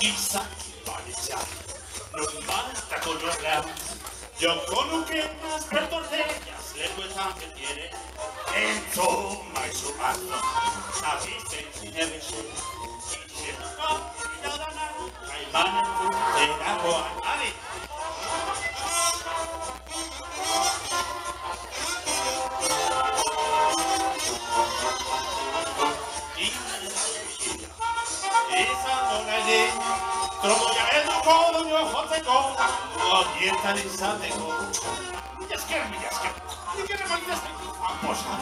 Izaki baretzak, non baltako norrean, joko nukenas pertorteaz lekuetan betiere, entzun maizu marzo, abizen zinebezu, itxetuko idadana, kaimanen urterakoan, ari! Izango nahi Tromoia eduko duño jotzeko, odietan izateko. Mila esker. Nik ere baina zaitu famosa.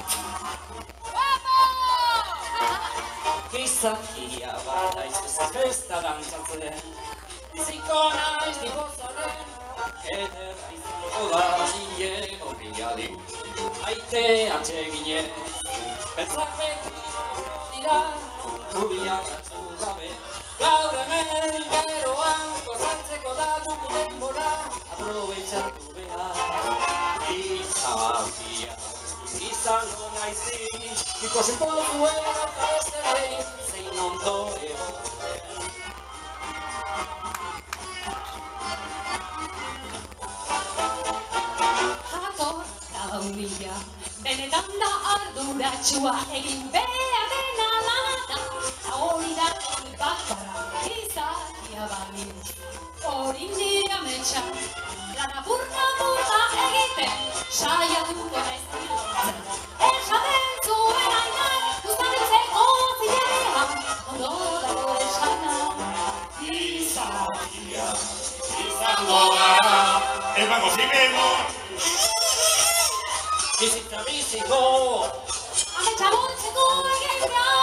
Gizakia bat aizuzak ez da dantzatzen, biziko naiz dibozaren, ederra izango da nire horriari. Aite atseginen, beltzak beti dira, rubiak atzu gabe. Gaur hemen geroan, gozatzeko da dugu denbora, aprobetxatu behar. Gizakia, izango naizi, ikusiko duela eta ez ere, zein ondo egoten. Jator da humila, benetan da arduratsua, egin behar dena lana, eta hori da bakarra, izakia banintz. Hori nire ametsa, lan apurka egiten, saiatuko naiz bihurtzen. Esaten zuen ainak, guztanitzeko zilean, ondo dago esana. Izakia, izango gara, emango zimeno. Bizitza biziko, Ametsa montzeko egin behar,